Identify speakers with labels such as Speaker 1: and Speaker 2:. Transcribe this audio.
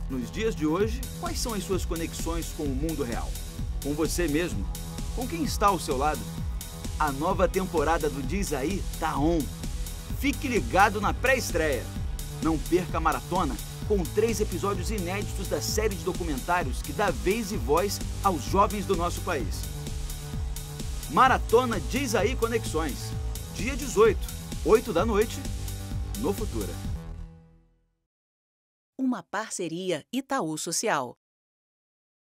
Speaker 1: Nos dias de hoje, quais são as suas conexões com o mundo real? Com você mesmo? Com quem está ao seu lado? A nova temporada do Diz Aí tá on. Fique ligado na pré-estreia. Não perca a maratona com 3 episódios inéditos da série de documentários que dá vez e voz aos jovens do nosso país. Maratona Diz Aí Conexões. Dia 18, 8 da noite, no Futura.
Speaker 2: Uma parceria Itaú Social.